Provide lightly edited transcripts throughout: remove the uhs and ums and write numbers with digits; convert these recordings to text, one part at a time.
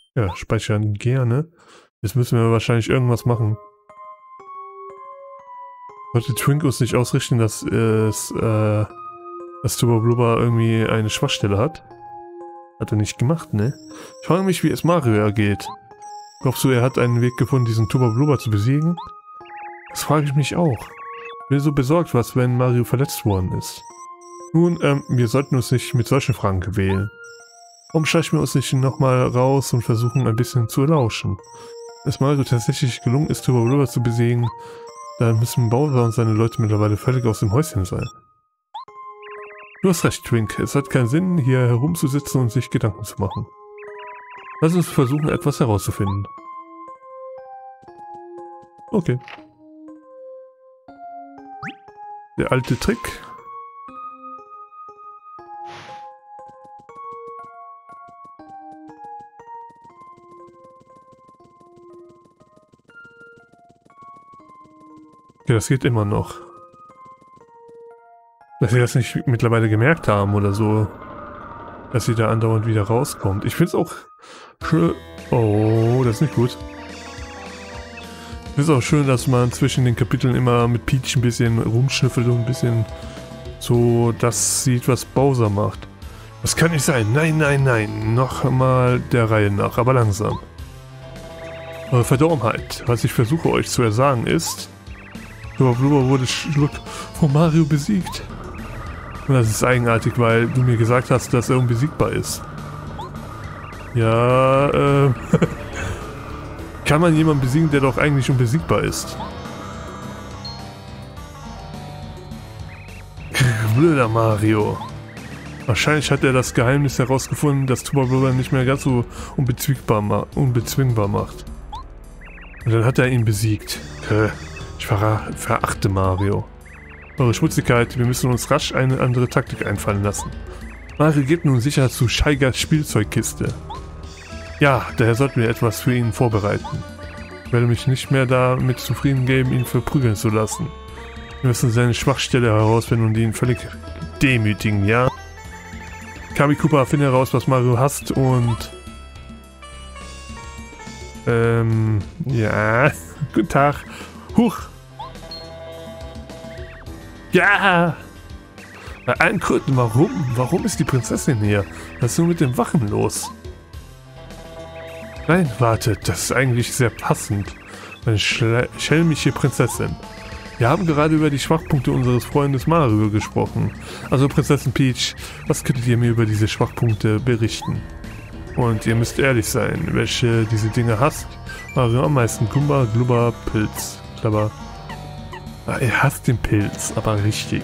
Ja, speichern gerne. Jetzt müssen wir wahrscheinlich irgendwas machen. Sollte Twinkos nicht ausrichten, dass dass Tuba Blubber irgendwie eine Schwachstelle hat? Hat er nicht gemacht, ne? Ich frage mich, wie es Mario ergeht. Glaubst du, er hat einen Weg gefunden, diesen Tuba Blubber zu besiegen? Das frage ich mich auch. Ich bin so besorgt, was, wenn Mario verletzt worden ist. Nun, wir sollten uns nicht mit solchen Fragen quälen. Warum schleichen wir uns nicht nochmal raus und versuchen ein bisschen zu lauschen? Wenn es Mario tatsächlich gelungen ist, Tuba Blubber zu besiegen, dann müssen Bowser und seine Leute mittlerweile völlig aus dem Häuschen sein. Du hast recht, Twink. Es hat keinen Sinn, hier herumzusitzen und sich Gedanken zu machen. Lass uns versuchen, etwas herauszufinden. Okay. Der alte Trick. Okay, das geht immer noch. Dass sie das nicht mittlerweile gemerkt haben oder so. Dass sie da andauernd wieder rauskommt. Ich finde es auch schön... Oh, das ist nicht gut. Ich finde es auch schön, dass man zwischen den Kapiteln immer mit Peach ein bisschen rumschnüffelt und ein bisschen so das sieht, was Bowser macht. Das kann nicht sein. Nein, nein, nein. Nochmal der Reihe nach, aber langsam. Eure Verdorbenheit. Was ich versuche euch zu ersagen ist... Tuba Blubber wurde Schluck von Mario besiegt. Und das ist eigenartig, weil du mir gesagt hast, dass er unbesiegbar ist. Ja, kann man jemanden besiegen, der doch eigentlich unbesiegbar ist? Blöder Mario. Wahrscheinlich hat er das Geheimnis herausgefunden, dass Tuba Blubber nicht mehr ganz so unbezwingbar macht. Und dann hat er ihn besiegt. Ich verachte Mario. Eure Schmutzigkeit, wir müssen uns rasch eine andere Taktik einfallen lassen. Mario geht nun sicher zu Scheigers Spielzeugkiste. Ja, daher sollten wir etwas für ihn vorbereiten. Ich werde mich nicht mehr damit zufrieden geben, ihn verprügeln zu lassen. Wir müssen seine Schwachstelle herausfinden und ihn völlig demütigen, ja? Kami Koopa, finde heraus, was Mario hasst und... ja... Guten Tag. Huch! Ja! Bei allen Kröten, warum? Warum ist die Prinzessin hier? Was ist nur mit den Wachen los? Nein, wartet, das ist eigentlich sehr passend. Eine schelmische Prinzessin. Wir haben gerade über die Schwachpunkte unseres Freundes Mario gesprochen. Also Prinzessin Peach, was könntet ihr mir über diese Schwachpunkte berichten? Und ihr müsst ehrlich sein, welche diese Dinge hasst? Mario am meisten Kumba, Glubber, Pilz. Aber er hasst den Pilz, aber richtig.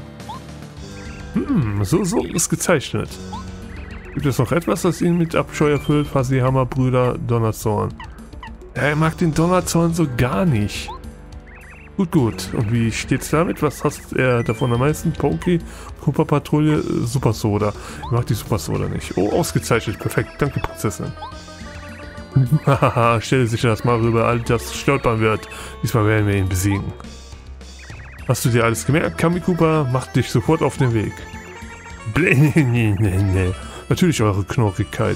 So ist gezeichnet. Gibt es noch etwas, das ihn mit Abscheu erfüllt? Fuzzy Hammer, Brüder, Donnerzorn. Er mag den Donnerzorn so gar nicht. Gut. Und wie steht's damit? Was hasst er davon am meisten? Pokey, Koopa Patrouille, Super Soda. Ich mag die Super Soda nicht. Oh, ausgezeichnet. Perfekt. Danke, Prinzessin. Hahaha, stelle sicher, dass Mario über all das stolpern wird. Diesmal werden wir ihn besiegen. Hast du dir alles gemerkt, Kami Koopa? Mach dich sofort auf den Weg. Natürlich eure Knorrigkeit.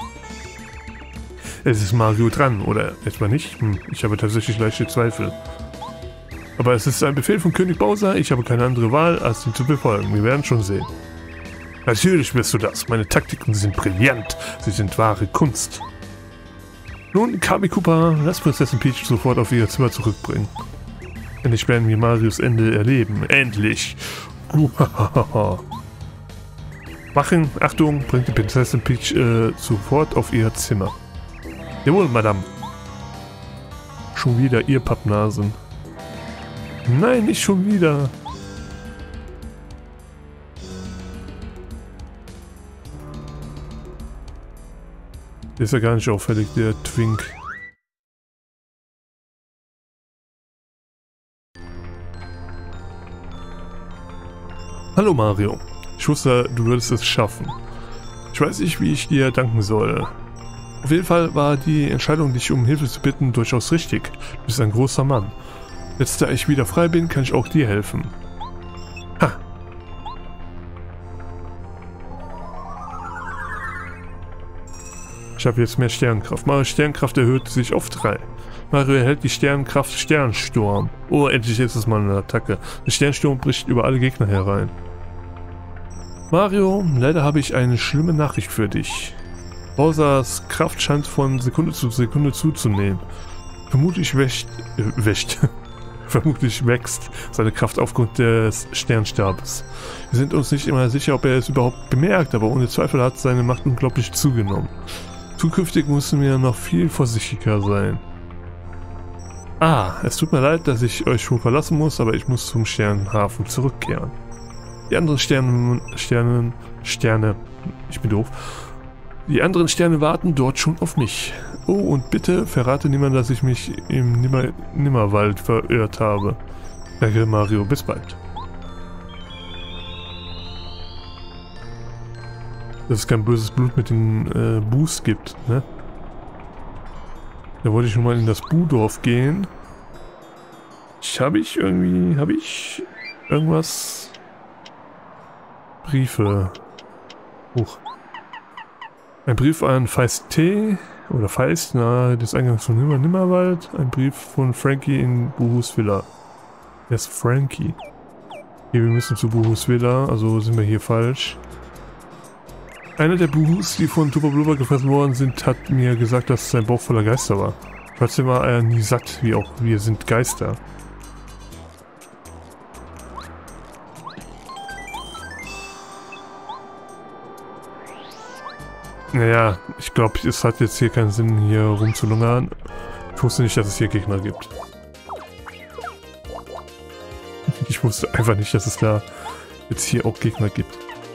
Es ist Mario dran, oder etwa nicht? Ich habe tatsächlich leichte Zweifel. Aber es ist ein Befehl von König Bowser, ich habe keine andere Wahl, als ihn zu befolgen. Wir werden schon sehen. Natürlich wirst du das. Meine Taktiken sind brillant. Sie sind wahre Kunst. Nun, Kami Koopa, lass Prinzessin Peach sofort auf ihr Zimmer zurückbringen. Endlich werden wir Marios Ende erleben. Endlich! Wachen, Achtung, bringt die Prinzessin Peach sofort auf ihr Zimmer. Jawohl, Madame. Schon wieder ihr Pappnasen. Nein, nicht schon wieder. Der ist ja gar nicht auffällig, der Twink. Hallo Mario. Ich wusste, du würdest es schaffen. Ich weiß nicht, wie ich dir danken soll. Auf jeden Fall war die Entscheidung, dich um Hilfe zu bitten, durchaus richtig. Du bist ein großer Mann. Jetzt, da ich wieder frei bin, kann ich auch dir helfen. Ha! habe jetzt mehr Sternenkraft. Mario Sternenkraft erhöht sich auf 3. Mario erhält die Sternenkraft Sternsturm. Oh, endlich ist es mal eine Attacke. Der Sternsturm bricht über alle Gegner herein. Mario, leider habe ich eine schlimme Nachricht für dich. Bowsers Kraft scheint von Sekunde zu Sekunde zuzunehmen. Vermutlich wächst seine Kraft aufgrund des Sternstabes. Wir sind uns nicht immer sicher, ob er es überhaupt bemerkt, aber ohne Zweifel hat seine Macht unglaublich zugenommen. Zukünftig müssen wir noch viel vorsichtiger sein. Es tut mir leid, dass ich euch schon verlassen muss, aber ich muss zum Sternenhafen zurückkehren. Die anderen Die anderen Sterne warten dort schon auf mich. Oh, und bitte verrate niemand, dass ich mich im Nimmerwald verirrt habe. Danke, Mario. Bis bald. Dass es kein böses Blut mit den Boos gibt, ne? Da wollte ich schon mal in das Bu-Dorf gehen. Habe ich irgendwas? Briefe. Huch. Ein Brief an Feist T. Oder Feist, nahe des Eingangs von Nimmerwald. Ein Brief von Frankie in Buhus Villa. Wer ist Frankie? Okay, wir müssen zu Buhus Villa, also sind wir hier falsch. Einer der Buhus, die von Tuba Blubber gefressen worden sind, hat mir gesagt, dass sein Bauch voller Geister war. Trotzdem war er nie satt, wie auch wir sind Geister. Naja, ich glaube, es hat jetzt hier keinen Sinn, hier rumzulungern. Ich wusste nicht, dass es hier Gegner gibt. Ich wusste einfach nicht, dass es da jetzt hier auch Gegner gibt.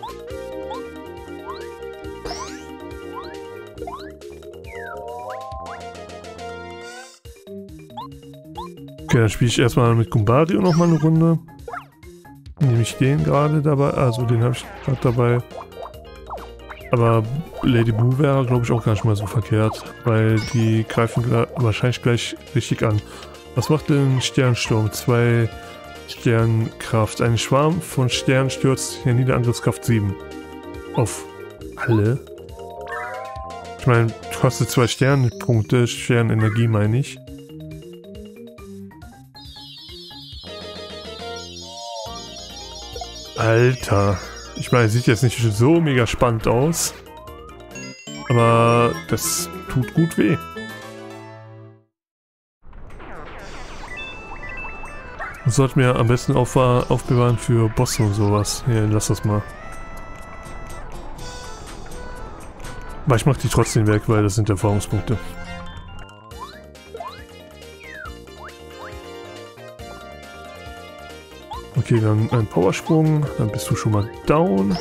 Okay, dann spiele ich erstmal mit Goombario nochmal eine Runde. Nehme ich den gerade dabei, also den habe ich gerade dabei. Aber Lady Boo wäre, glaube ich, auch gar nicht mal so verkehrt, weil die greifen wahrscheinlich gleich richtig an. Was macht denn Sternsturm? 2 Sternkraft. Ein Schwarm von Sternen stürzt hier nieder, Angriffskraft 7. Auf alle? Ich meine, kostet 2 Sternpunkte, Sternenergie meine ich. Alter. Ich meine, sieht jetzt nicht so mega spannend aus. Aber das tut gut weh. Das sollten wir am besten aufbewahren für Bosse und sowas. Hier, lass das mal. Aber ich mach die trotzdem weg, weil das sind Erfahrungspunkte. Okay, dann ein Powersprung, dann bist du schon mal down.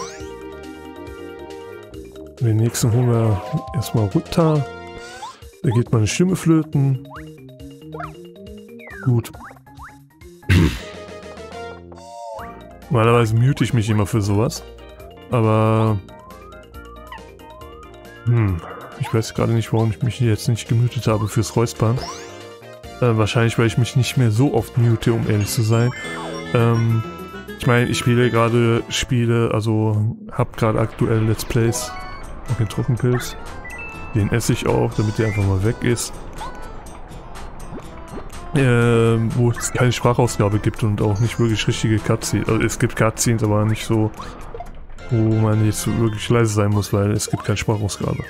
Den nächsten holen wir erstmal runter. Da geht meine Stimme flöten. Gut. Normalerweise mute ich mich immer für sowas. Aber... ich weiß gerade nicht, warum ich mich jetzt nicht gemutet habe fürs Räuspern. Wahrscheinlich, weil ich mich nicht mehr so oft mute, um ehrlich zu sein. Ich meine, ich spiele gerade Spiele, also habe gerade aktuell Let's Plays. Auch den Trockenpilz. Den esse ich auch, damit der einfach mal weg ist. Wo es keine Sprachausgabe gibt und auch nicht wirklich richtige Cutscenes. Also es gibt Cutscenes, aber nicht so, wo man jetzt wirklich leise sein muss, weil es gibt keine Sprachausgabe.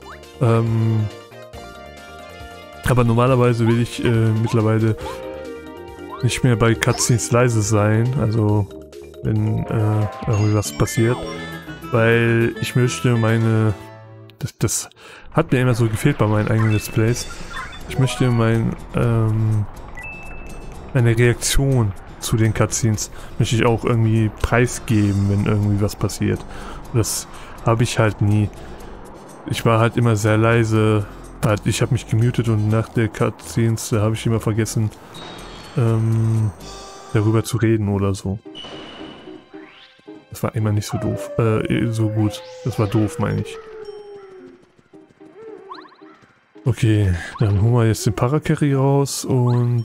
Aber normalerweise will ich mittlerweile nicht mehr bei Cutscenes leise sein, also wenn irgendwas passiert, weil ich möchte das hat mir immer so gefehlt bei meinen eigenen Let's Plays. Ich möchte meine Reaktion zu den Cutscenes möchte ich auch irgendwie preisgeben, wenn irgendwie was passiert. Das habe ich halt nie. Ich war halt immer sehr leise. Ich habe mich gemutet und nach der Cutscenes habe ich immer vergessen, darüber zu reden oder so. Das war immer nicht so doof. So gut. Das war doof, meine ich. Okay, dann holen wir jetzt den Paracarry raus und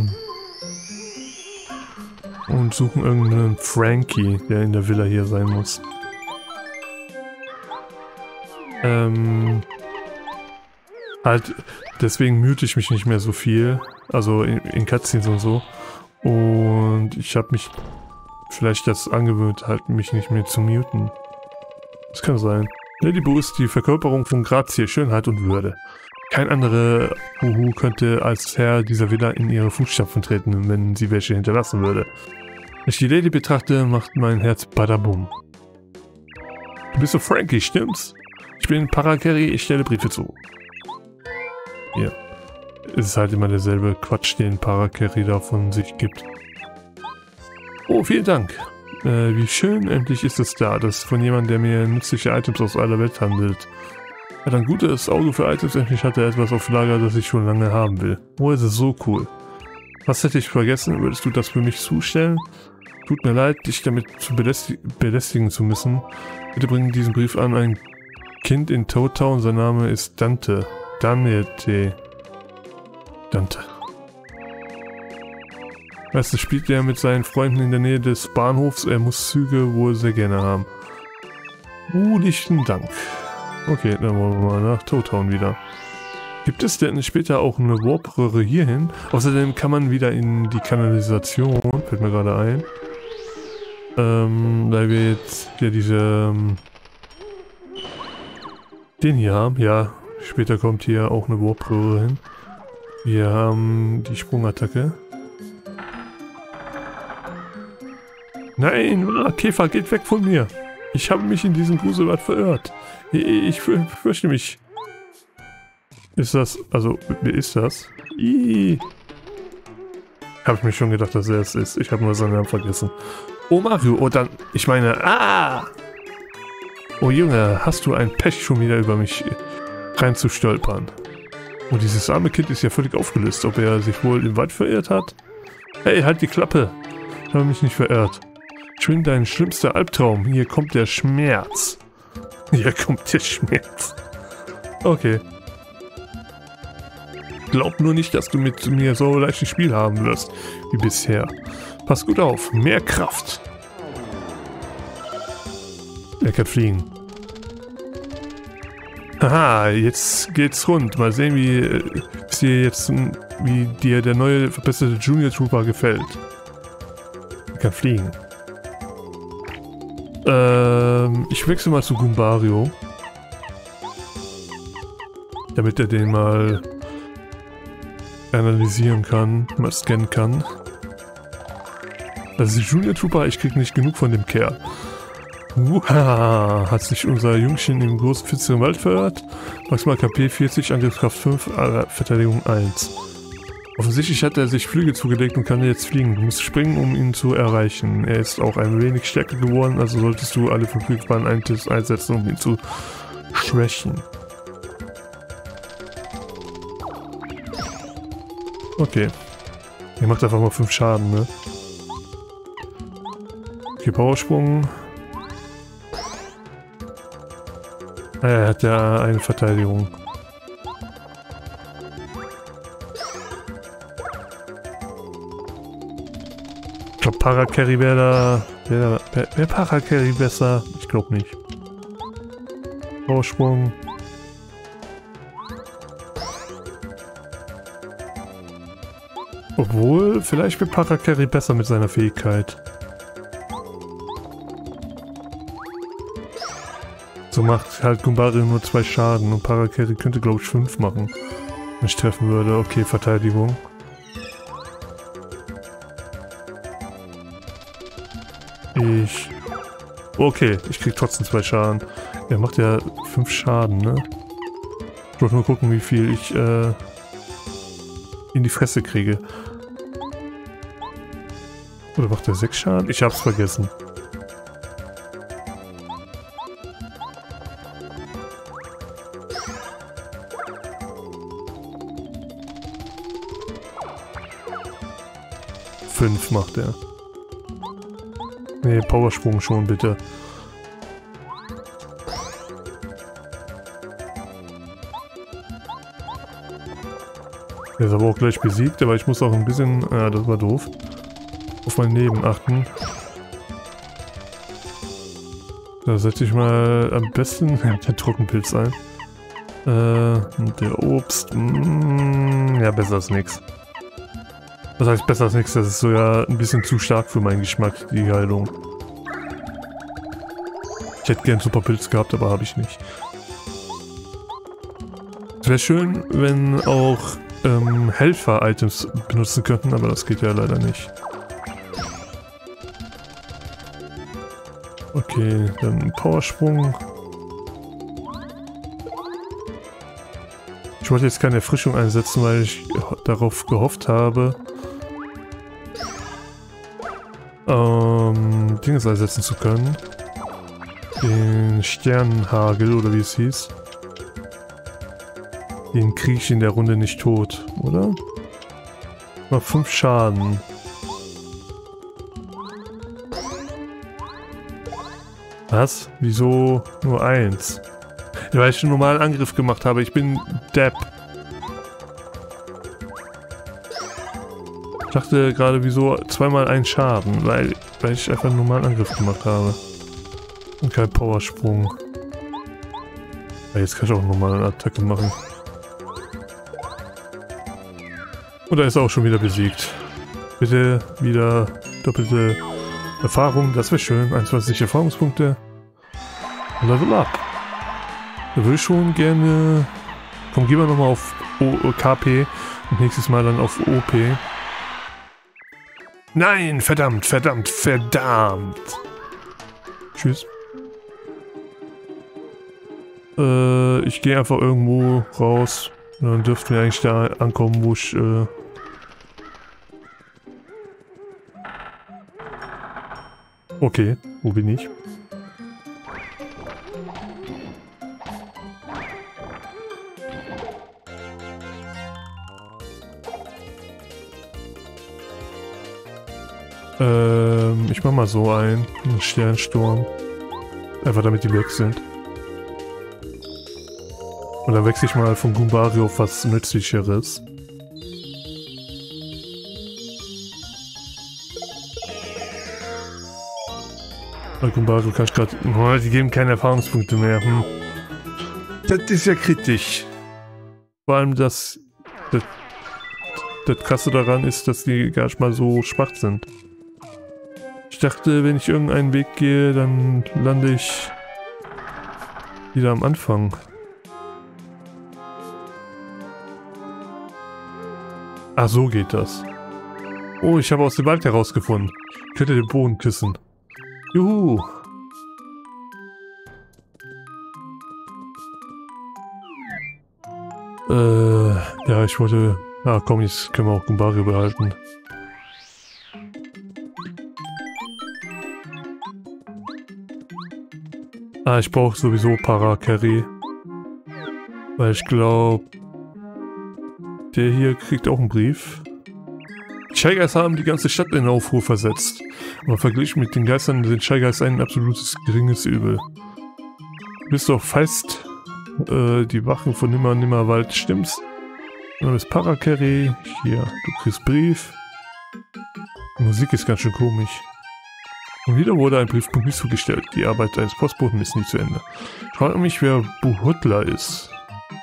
suchen irgendeinen Frankie, der in der Villa hier sein muss. Halt, deswegen mute ich mich nicht mehr so viel. Also in Cutscenes und so. Und ich habe mich vielleicht jetzt angewöhnt, halt mich nicht mehr zu muten. Das kann sein. Lady Boo ist die Verkörperung von Grazie, Schönheit und Würde. Kein anderer Uhu könnte als Herr dieser Villa in ihre Fußstapfen treten, wenn sie welche hinterlassen würde. Wenn ich die Lady betrachte, macht mein Herz badabum. Du bist so Frankie, stimmt's? Ich bin Parakerry, ich stelle Briefe zu. Ja. Es ist halt immer derselbe Quatsch, den Parakerry da von sich gibt. Oh, vielen Dank. Wie schön, endlich ist es da. Das ist von jemandem, der mir nützliche Items aus aller Welt handelt. Er hat ein gutes Auge für Items, endlich hat er etwas auf Lager, das ich schon lange haben will. Oh, es ist so cool. Was hätte ich vergessen? Würdest du das für mich zustellen? Tut mir leid, dich damit zu belästigen zu müssen. Bitte bring diesen Brief an ein Kind in Toad Town. Sein Name ist Dante. Dante. Weißt du, spielt er mit seinen Freunden in der Nähe des Bahnhofs. Er muss Züge wohl sehr gerne haben. Lichten Dank. Okay, dann wollen wir mal nach Toad Town wieder. Gibt es denn später auch eine Warp-Röhre hierhin? Außerdem kann man wieder in die Kanalisation, fällt mir gerade ein. Weil wir jetzt hier diese... den hier haben. Ja, später kommt hier auch eine Warp-Röhre hin. Wir haben die Sprungattacke. Nein, Käfer, geht weg von mir. Ich habe mich in diesem Gruselwald verirrt. Ich fürchte mich. Ist das, also, wer ist das? Habe ich mir schon gedacht, dass er es ist. Ich habe nur seinen Namen vergessen. Oh Mario, oh dann, ich meine, Oh Junge, hast du ein Pech schon wieder über mich reinzustolpern. Und dieses arme Kind ist ja völlig aufgelöst, ob er sich wohl im Wald verirrt hat. Hey, halt die Klappe. Ich habe mich nicht verirrt. Ich bin dein schlimmster Albtraum. Hier kommt der Schmerz. Hier kommt der Schmerz. Okay. Glaub nur nicht, dass du mit mir so leicht ein Spiel haben wirst wie bisher. Pass gut auf. Mehr Kraft. Er kann fliegen. Haha, jetzt geht's rund. Mal sehen, wie dir der neue verbesserte Junior Trooper gefällt. Er kann fliegen. Ich wechsle mal zu Goombario. Damit er den mal analysieren kann, mal scannen kann. Das ist Junior Trooper, ich krieg nicht genug von dem Kerl. Hat sich unser Jungchen im großen finsteren Wald verirrt? Maximal KP 40, Angriffskraft 5, Verteidigung 1. Offensichtlich hat er sich Flügel zugelegt und kann jetzt fliegen. Du musst springen, um ihn zu erreichen. Er ist auch ein wenig stärker geworden, also solltest du alle verfügbaren Items einsetzen, um ihn zu schwächen. Okay. Er macht einfach mal 5 Schaden, ne? Okay, Powersprung. Er hat ja eine Verteidigung. Ich glaube, Parakerry wäre da... Wäre Parakerry besser? Ich glaube nicht. Powersprung. Obwohl, vielleicht wird Parakerry besser mit seiner Fähigkeit. So macht halt Goombario nur 2 Schaden und Parakerry könnte, glaube ich, 5 machen. Wenn ich treffen würde. Okay, Verteidigung. Okay, ich krieg trotzdem 2 Schaden. Er macht ja 5 Schaden, ne? Ich wollte nur gucken, wie viel ich in die Fresse kriege. Oder macht er 6 Schaden? Ich hab's vergessen. Fünf macht er. Ne, Powersprung schon, bitte. Er ist aber auch gleich besiegt, aber ich muss auch ein bisschen... das war doof. Auf mein Leben achten. Da setze ich mal am besten den Trockenpilz ein. Der Obst. Ja, besser als nix. Das heißt besser als nichts, das ist sogar ein bisschen zu stark für meinen Geschmack, die Heilung. Ich hätte gern Superpilz gehabt, aber habe ich nicht. Es wäre schön, wenn auch Helfer-Items benutzen könnten, aber das geht ja leider nicht. Okay, dann Powersprung. Ich wollte jetzt keine Erfrischung einsetzen, weil ich darauf gehofft habe, Dinge einsetzen zu können. Den Sternenhagel, oder wie es hieß. Den kriege ich in der Runde nicht tot, oder? Mal 5 Schaden. Was? Wieso nur 1? Ja, weil ich einen normalen Angriff gemacht habe. Ich bin Depp. Ich dachte gerade, wieso zweimal einen Schaden? Weil ich einfach einen normalen Angriff gemacht habe. Und kein Powersprung. Ja, jetzt kann ich auch nochmal eine Attacke machen. Und da ist er auch schon wieder besiegt. Bitte wieder doppelte Erfahrung, das wäre schön. 21 Erfahrungspunkte. Level up. Da würde ich schon gerne... Komm, gehen wir nochmal auf KP und nächstes Mal dann auf OP. Nein, verdammt, verdammt, verdammt. Tschüss. Ich gehe einfach irgendwo raus. Dann dürften wir eigentlich da ankommen, wo ich... Okay, wo bin ich? Ich mach mal so einen Sternsturm. Einfach damit die weg sind. Und dann wechsle ich mal von Goombario auf was Nützlicheres. Bei Goombario kann ich gerade... Oh, die geben keine Erfahrungspunkte mehr. Das ist ja kritisch. Vor allem das Krasse daran ist, dass die gar nicht mal so schwach sind. Ich dachte, wenn ich irgendeinen Weg gehe, dann lande ich wieder am Anfang. Ach, so geht das. Oh, ich habe aus dem Wald herausgefunden. Ich könnte den Boden küssen. Juhu! Ja, ich wollte... Ah, komm, jetzt können wir auch Goombario behalten. Ah, ich brauche sowieso Para-Carry. Weil ich glaube... Der hier kriegt auch einen Brief. Die Shy Guys haben die ganze Stadt in Aufruhr versetzt. Aber verglichen mit den Geistern sind Shy Guys ein absolutes geringes Übel. Du bist doch fest die Wachen von Nimmerwald, stimmt's? Du bist Para-Carry. Hier, du kriegst Brief. Die Musik ist ganz schön komisch. Und wieder wurde ein Briefpunkt nicht zugestellt. Die Arbeit eines Postboten ist nie zu Ende. Ich frage mich, wer Buhutler ist.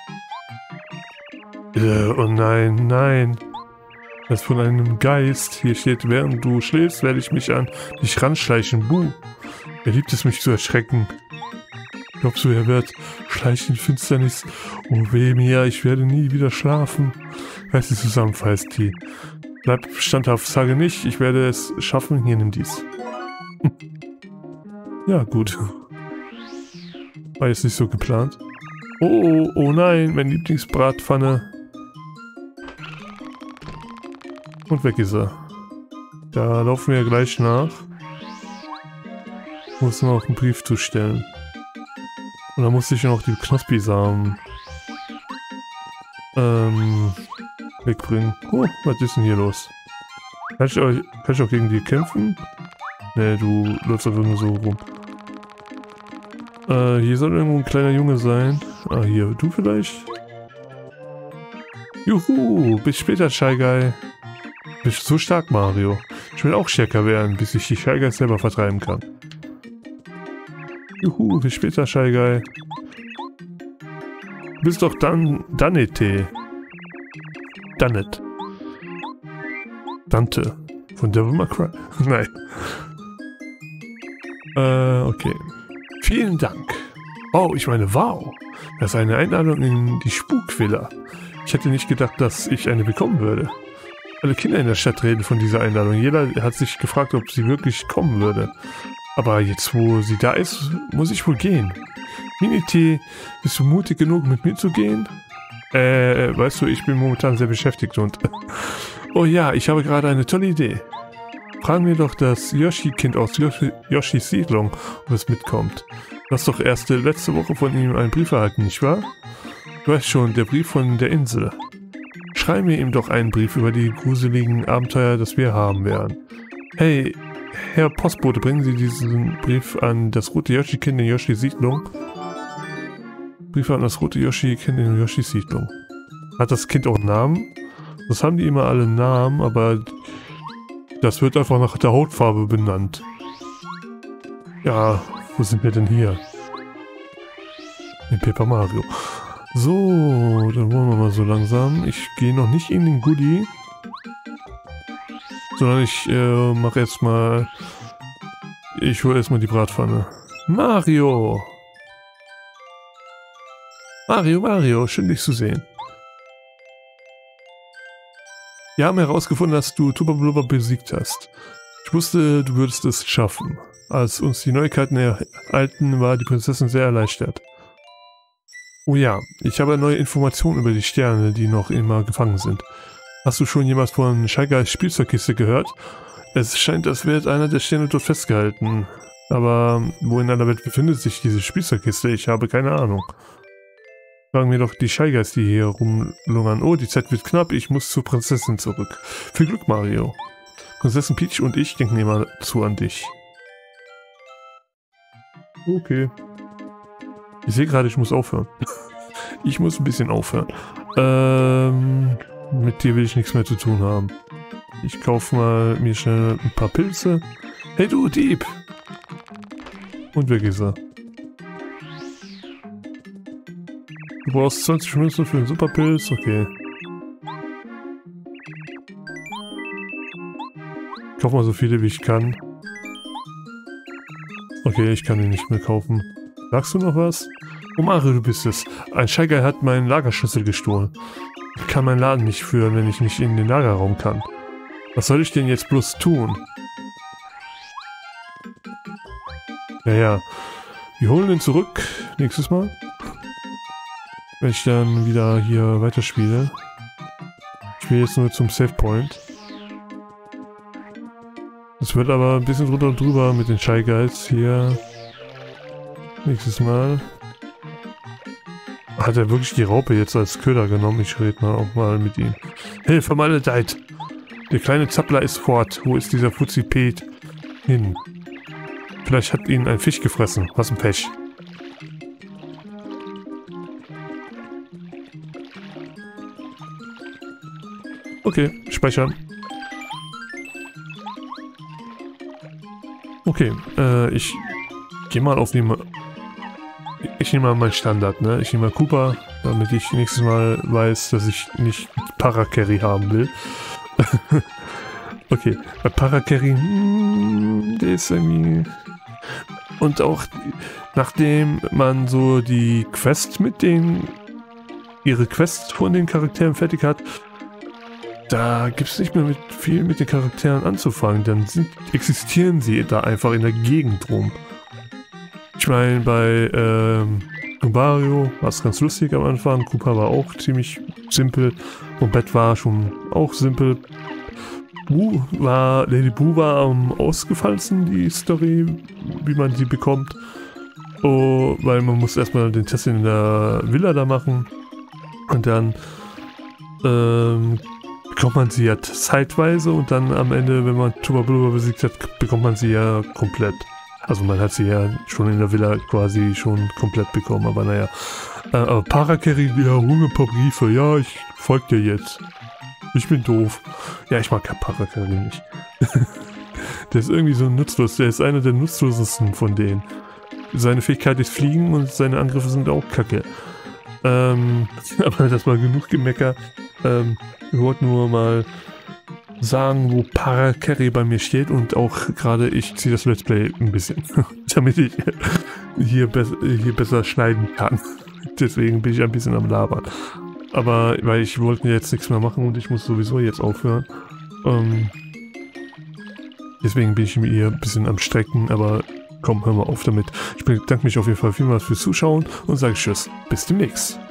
Oh nein, nein. Das ist von einem Geist. Hier steht, während du schläfst, werde ich mich an dich ranschleichen. Buh. Er liebt es, mich zu erschrecken. Glaubst du, er wird schleichen in Finsternis? Oh weh mir, ich werde nie wieder schlafen. Reiß dich zusammen, Feisty. Bleib standhaft, sage nicht, ich werde es schaffen. Hier, nimm dies. Ja, gut. War jetzt nicht so geplant. Oh nein, mein Lieblingsbratpfanne. Und weg ist er. Da laufen wir gleich nach. Muss noch einen Brief zustellen. Und dann musste ich noch die Knospi-Samen wegbringen. Oh, was ist denn hier los? Kann ich auch gegen die kämpfen? Ne, du läufst einfach nur so rum. Hier soll irgendwo ein kleiner Junge sein. Ah, hier, du vielleicht? Juhu, bis später, Shy Guy. Bist so stark, Mario. Ich will auch stärker werden, bis ich die Shy Guys selber vertreiben kann. Juhu, bis später, Shy Guy. Du bist doch Danete. Danet. Dante. Von Devil May Cry. Nein. Okay. Vielen Dank. Oh, ich meine, wow. Das ist eine Einladung in die Spukvilla. Ich hätte nicht gedacht, dass ich eine bekommen würde. Alle Kinder in der Stadt reden von dieser Einladung. Jeder hat sich gefragt, ob sie wirklich kommen würde. Aber jetzt, wo sie da ist, muss ich wohl gehen. Minitee, bist du mutig genug, mit mir zu gehen? Weißt du, ich bin momentan sehr beschäftigt und... Oh ja, ich habe gerade eine tolle Idee. Fragen wir doch das Yoshi-Kind aus Yoshis Siedlung, ob es mitkommt. Du hast doch erst letzte Woche von ihm einen Brief erhalten, nicht wahr? Du weißt schon, der Brief von der Insel. Schreiben wir ihm doch einen Brief über die gruseligen Abenteuer, das wir haben werden. Hey, Herr Postbote, bringen Sie diesen Brief an das rote Yoshi-Kind in Yoshis Siedlung. Brief an das rote Yoshi-Kind in Yoshis Siedlung. Hat das Kind auch einen Namen? Das haben die immer alle Namen, aber das wird einfach nach der Hautfarbe benannt. Ja, wo sind wir denn hier? In Paper Mario. So, dann wollen wir mal so langsam. Ich gehe noch nicht in den Goodie. Sondern ich mache erstmal... Ich hole erstmal die Bratpfanne. Mario! Mario, schön dich zu sehen. Wir haben herausgefunden, dass du Tuba Blubber besiegt hast. Ich wusste, du würdest es schaffen. Als uns die Neuigkeiten erhalten, war die Prinzessin sehr erleichtert. Oh ja, ich habe neue Informationen über die Sterne, die noch immer gefangen sind. Hast du schon jemals von Shy Guys Spielzeugkiste gehört? Es scheint, als wäre einer der Sterne dort festgehalten. Aber wo in aller Welt befindet sich diese Spielzeugkiste? Ich habe keine Ahnung. Fragen wir doch die Shy Guys, die hier rumlungern. Oh, die Zeit wird knapp, ich muss zur Prinzessin zurück. Viel Glück, Mario. Prinzessin Peach und ich denken immer zu an dich. Okay. Ich sehe gerade, ich muss aufhören. Ich muss ein bisschen aufhören. Mit dir will ich nichts mehr zu tun haben. Ich kaufe mal mir schnell ein paar Pilze. Hey du, Dieb! Und weg ist er. Du brauchst 20 Münzen für den Superpilz, okay. Ich kaufe mal so viele wie ich kann. Okay, ich kann ihn nicht mehr kaufen. Sagst du noch was? Oh Mario, du bist es. Ein Shy Guy hat meinen Lagerschlüssel gestohlen. Ich kann meinen Laden nicht führen, wenn ich nicht in den Lagerraum kann. Was soll ich denn jetzt bloß tun? Naja, wir holen ihn zurück nächstes Mal. Wenn ich dann wieder hier weiterspiele. Ich will jetzt nur zum Save Point. Es wird aber ein bisschen drunter und drüber mit den Shy Guys hier. Nächstes Mal. Hat er wirklich die Raupe jetzt als Köder genommen? Ich rede mal auch mal mit ihm. Hey, vermaledeit! Der kleine Zappler ist fort. Wo ist dieser Fuzipet hin? Vielleicht hat ihn ein Fisch gefressen. Was ein Pech. Okay, speichern. Okay, ich gehe mal auf die... Ich nehme mal meinen Standard, ne? Ich nehme mal Koopa, damit ich nächstes Mal weiß, dass ich nicht Paracarry haben will. Okay, bei Paracarry, der ist irgendwie... Und auch nachdem man so die Quest mit den... ihre Quest von den Charakteren fertig hat, da gibt es nicht mehr viel mit den Charakteren anzufangen. Dann existieren sie da einfach in der Gegend rum. Ich meine, bei Mario war es ganz lustig am Anfang. Koopa war auch ziemlich simpel. Und Bett war schon auch simpel. Lady Boo war am ausgefallensten, die Story, wie man sie bekommt. Oh, weil man muss erstmal den Test in der Villa da machen. Und dann bekommt man sie ja zeitweise und dann am Ende, wenn man Tuba Blubber besiegt hat, bekommt man sie ja komplett. Also man hat sie ja schon in der Villa quasi schon komplett bekommen, aber naja. Aber Paracarry, ja, hol mir ein paar Briefe. Ja, ich folge dir jetzt. Ich bin doof. Ja, ich mag kein Paracarry nicht. Der ist irgendwie so nutzlos. Der ist einer der nutzlosesten von denen. Seine Fähigkeit ist Fliegen und seine Angriffe sind auch kacke. Aber das war genug Gemecker. Wir wollten nur mal sagen, wo Parakerry bei mir steht und auch gerade ich ziehe das Let's Play ein bisschen, damit ich hier besser schneiden kann. Deswegen bin ich ein bisschen am Labern. Aber weil ich wollte jetzt nichts mehr machen und ich muss sowieso jetzt aufhören. Deswegen bin ich mir hier ein bisschen am Strecken, aber komm, hör mal auf damit. Ich bedanke mich auf jeden Fall vielmals fürs Zuschauen und sage Tschüss, bis demnächst.